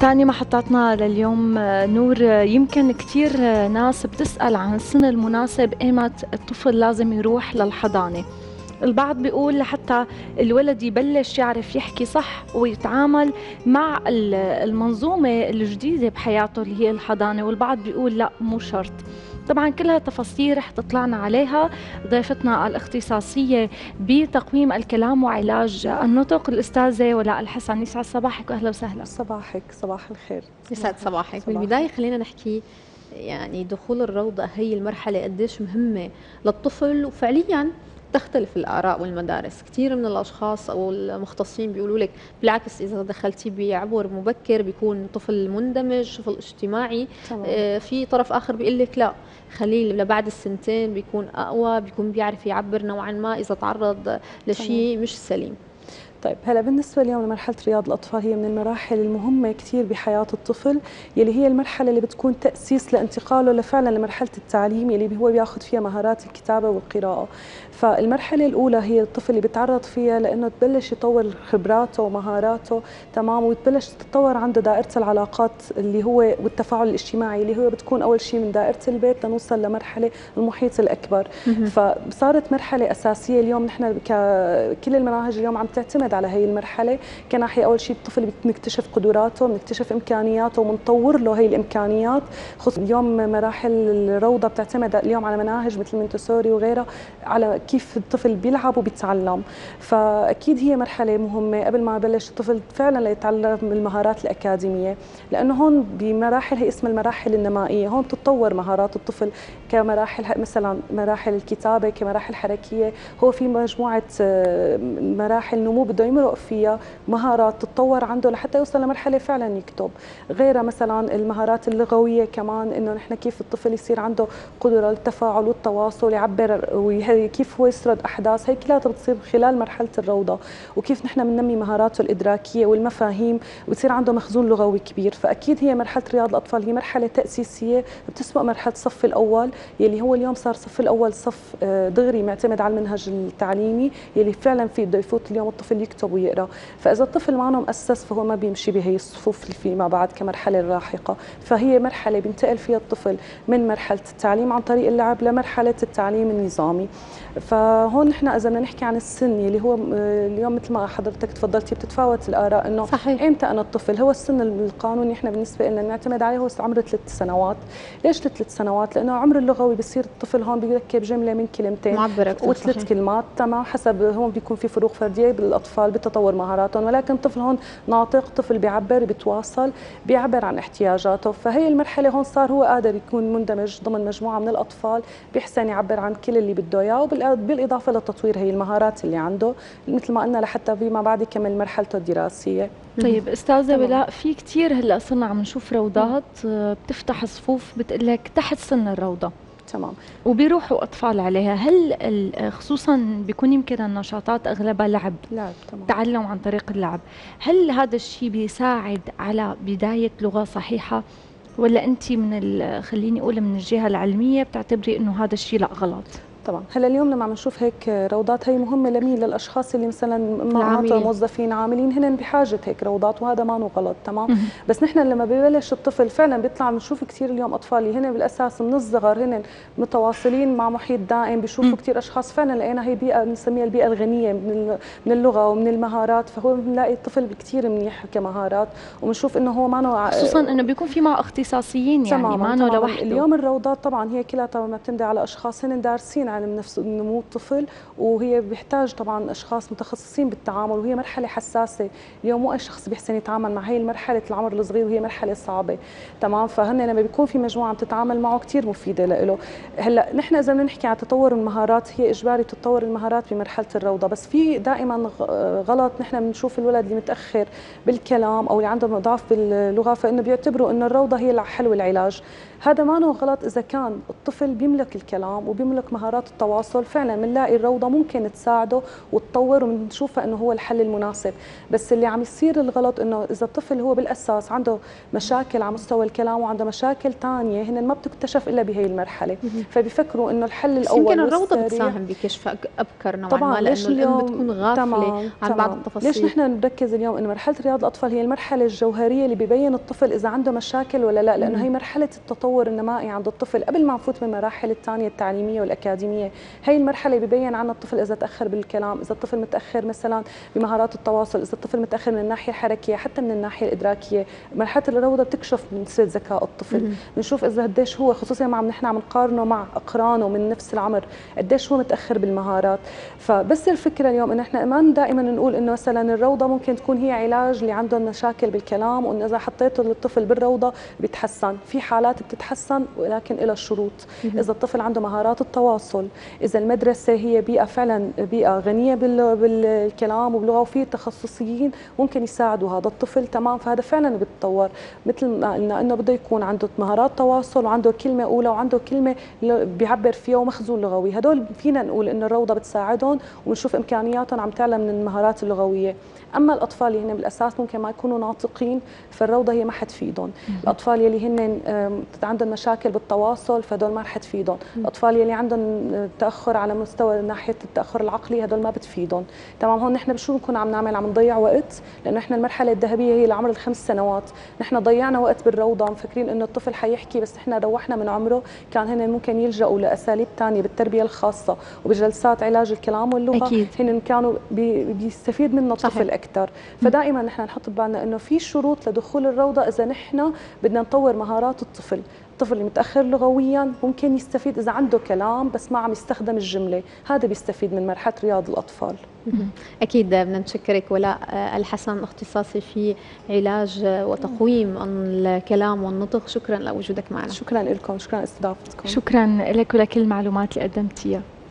تاني محطاتنا لليوم نور، يمكن كتير ناس بتسأل عن السن المناسب ايمت الطفل لازم يروح للحضانة. البعض بيقول لحتى الولد يبلش يعرف يحكي صح ويتعامل مع المنظومة الجديدة بحياته اللي هي الحضانة، والبعض بيقول لا مو شرط. طبعا كلها تفاصيل رح تطلعنا عليها ضيفتنا الاختصاصية بتقويم الكلام وعلاج النطق الأستاذة ولاء الحسن. يسعد صباحك وأهلا وسهلا. صباحك، صباح الخير. يسعد صباحك. بالبداية خلينا نحكي يعني دخول الروضة هي المرحلة قديش مهمة للطفل، وفعليا تختلف الآراء والمدارس. كثير من الأشخاص أو المختصين بيقولوا لك بالعكس إذا دخلتيه بعمر مبكر بيكون طفل مندمج، طفل اجتماعي. في طرف آخر بيقول لك لا، خليه لبعد السنتين بيكون أقوى، بيكون بيعرف يعبر نوعا ما إذا تعرض لشيء مش سليم. طيب هلا بالنسبة اليوم لمرحلة رياض الأطفال، هي من المراحل المهمة كثير بحياة الطفل، يلي هي المرحلة اللي بتكون تأسيس لانتقاله فعلا لمرحلة التعليم يلي هو بياخذ فيها مهارات الكتابة والقراءة. فالمرحلة الأولى هي الطفل اللي بيتعرض فيها لأنه تبلش يطور خبراته ومهاراته، تمام، وتبلش تتطور عنده دائرة العلاقات اللي هو والتفاعل الاجتماعي اللي هو بتكون أول شيء من دائرة البيت لنوصل لمرحلة المحيط الأكبر. فصارت مرحلة أساسية اليوم. نحن كل المناهج اليوم عم تعتمد على هي المرحلة كناحية. أول شيء الطفل بنكتشف قدراته، بنكتشف إمكانياته وبنطور له هي الإمكانيات. خصوصا اليوم مراحل الروضة بتعتمد اليوم على مناهج مثل مونتسوري وغيرها على كيف الطفل بيلعب وبيتعلم. فأكيد هي مرحلة مهمة قبل ما يبلش الطفل فعلا ليتعلم المهارات الأكاديمية، لأنه هون بمراحل هي اسمها المراحل النمائية. هون تتطور مهارات الطفل كمراحل مثلا مراحل الكتابة، كمراحل حركية. هو في مجموعة مراحل نمو بده يمرق فيها مهارات تتطور عنده لحتى يوصل لمرحلة فعلا يكتب. غيرها مثلا المهارات اللغوية كمان، انه نحن كيف الطفل يصير عنده قدرة للتفاعل والتواصل، يعبر وكيف هو يسرد احداث. هي كلها بتصير خلال مرحلة الروضة. وكيف نحن بننمي مهاراته الإدراكية والمفاهيم ويصير عنده مخزون لغوي كبير. فأكيد هي مرحلة رياض الأطفال هي مرحلة تأسيسية بتسبق مرحلة الصف الأول، يلي هو اليوم صار الصف الأول صف دغري معتمد على المنهج التعليمي يلي فعلا فيه بده يفوت اليوم الطفل يكتب ويقرا. فاذا الطفل ما مؤسس فهو ما بيمشي بهي الصفوف اللي فيما بعد كمرحله لاحقه. فهي مرحله بينتقل فيها الطفل من مرحله التعليم عن طريق اللعب لمرحله التعليم النظامي. فهون نحن اذا بدنا نحكي عن السن اللي هو اليوم مثل ما حضرتك تفضلتي بتتفاوت الاراء انه صحيح. امتى انا الطفل. هو السن القانوني احنا بالنسبه لنا بنعتمد عليه هو عمر 3 سنوات. ليش 3 سنوات؟ لانه عمر اللغوي بصير الطفل هون بيركب جمله من كلمتين معبر وثلاث كلمات، تمام، حسب هون بيكون في فروق فرديه بالاطفال بتطور مهاراتهم. ولكن الطفل هون ناطق، طفل بيعبر، بيتواصل، بيعبر عن احتياجاته. فهي المرحله هون صار هو قادر يكون مندمج ضمن مجموعه من الاطفال، بيحسن يعبر عن كل اللي بده اياه، بالاضافه لتطوير هي المهارات اللي عنده مثل ما قلنا لحتى فيما بعد يكمل مرحلته الدراسيه. طيب استاذه ولاء، في كثير هلا صرنا عم نشوف روضات بتفتح صفوف بتقول لك تحت سن الروضه، تمام، وبيروحوا اطفال عليها. هل خصوصا بيكون يمكن النشاطات اغلبها لعب، تمام، تعلم عن طريق اللعب، هل هذا الشيء بيساعد على بدايه لغه صحيحه، ولا انت خليني اقول من الجهه العلميه بتعتبري انه هذا الشيء لا غلط؟ طبعا. هلا اليوم لما عم نشوف هيك روضات هي مهمه لمين؟ للاشخاص اللي مثلا معاطى موظفين عاملين هن بحاجه هيك روضات، وهذا ما غلط، تمام. بس نحن لما ببلش الطفل فعلا بيطلع بنشوف كثير اليوم اطفال اللي هن بالاساس من الصغر هن متواصلين مع محيط دائم، بيشوفوا كثير اشخاص فعلا لقينا هي بيئه بنسميها البيئه الغنيه من اللغه ومن المهارات. فهو بنلاقي الطفل كثير منيح كمهارات، وبنشوف انه هو ما خصوصا انه بيكون في مع اختصاصيين يعني ما لوحده. اليوم الروضات طبعا هي كلها معتمده على اشخاص هن دارسين علم نفس نمو الطفل، وهي بيحتاج طبعا اشخاص متخصصين بالتعامل. وهي مرحله حساسه اليوم، مو اي شخص بيحسن يتعامل مع هي مرحله العمر الصغير، وهي مرحله صعبه، تمام. فهن لما بيكون في مجموعه عم تتعامل معه كثير مفيده له. هلا نحن اذا بدنا نحكي عن تطور المهارات، هي اجباري بتتطور المهارات بمرحله الروضه. بس في دائما غلط، نحن بنشوف الولد اللي متاخر بالكلام او اللي عنده ضعف باللغه، فانه بيعتبروا انه الروضه هي الحل والعلاج. هذا ما غلط اذا كان الطفل بيملك الكلام وبيملك مهارات التواصل، فعلا بنلاقي الروضه ممكن تساعده وتطور وبنشوفها انه هو الحل المناسب. بس اللي عم يصير الغلط انه اذا الطفل هو بالاساس عنده مشاكل على مستوى الكلام وعنده مشاكل ثانيه هن ما بتكتشف الا بهي المرحله، فبيفكروا انه الحل الاول يمكن الروضه بتساهم بكشف ابكر نوعا ما، لانه الام بتكون غافله عن بعض التفاصيل. ليش نحن نركز اليوم انه مرحله رياض الاطفال هي المرحله الجوهريه اللي ببين الطفل اذا عنده مشاكل ولا لا، لانه هي مرحله التطور النمائي عند الطفل قبل ما نفوت بالمراحل الثانيه التعليميه والاكاديميه. هي المرحله ببين عنا الطفل اذا تاخر بالكلام، اذا الطفل متاخر مثلا بمهارات التواصل، اذا الطفل متاخر من الناحيه الحركيه، حتى من الناحيه الادراكيه. مرحله الروضه بتكشف من نسبه ذكاء الطفل، بنشوف اذا قديش هو، خصوصا مع نحن عم نقارنه مع اقرانه من نفس العمر، قديش هو متاخر بالمهارات. فبس الفكره اليوم انه احنا ما دائما نقول انه مثلا الروضه ممكن تكون هي علاج اللي عندهم مشاكل بالكلام، وانه اذا حطيته للطفل بالروضه بيتحسن. في حالات بتتحسن ولكن لها شروط. اذا الطفل عنده مهارات التواصل، اذا المدرسه هي بيئه فعلا بيئه غنيه بالكلام وباللغه وفي تخصصيين ممكن يساعدوا هذا الطفل، تمام، فهذا فعلا بيتطور. مثل ما قلنا انه بده يكون عنده مهارات تواصل وعنده كلمه اولى وعنده كلمه بيعبر فيها ومخزون لغوي. هدول فينا نقول انه الروضه بتساعدهم ونشوف امكانياتهم عم تعلى من المهارات اللغويه. اما الاطفال اللي هن بالاساس ممكن ما يكونوا ناطقين، فالروضه هي ما حتفيدهم. الاطفال يلي هن عندهم مشاكل بالتواصل فهدول ما رح تفيدهم. الاطفال يلي عندهم تاخر على مستوى ناحيه التاخر العقلي هدول ما بتفيدهم. تمام، هون نحن بشو بنكون عم نعمل؟ عم نضيع وقت، لانه احنا المرحله الذهبيه هي لعمر ال5 سنوات. نحن ضيعنا وقت بالروضه مفكرين انه الطفل حيحكي، بس احنا روحنا من عمره كان هن ممكن يلجأوا لاساليب ثانيه بالتربيه الخاصه وبجلسات علاج الكلام واللغه. أكيد. هن كانوا بيستفيد منه الطفل اكثر. فدائما نحن نحط ببالنا انه في شروط لدخول الروضه اذا نحن بدنا نطور مهارات الطفل. الطفل اللي متاخر لغويا ممكن يستفيد اذا عنده كلام بس ما عم يستخدم الجمله، هذا بيستفيد من مرحله رياض الاطفال. اكيد بدنا نشكرك ولاء الحسن، اختصاصي في علاج وتقويم الكلام والنطق. شكرا لوجودك معنا. شكرا لكم، شكرا لاستضافتكم. شكرا لك ولكل المعلومات اللي قدمتيها.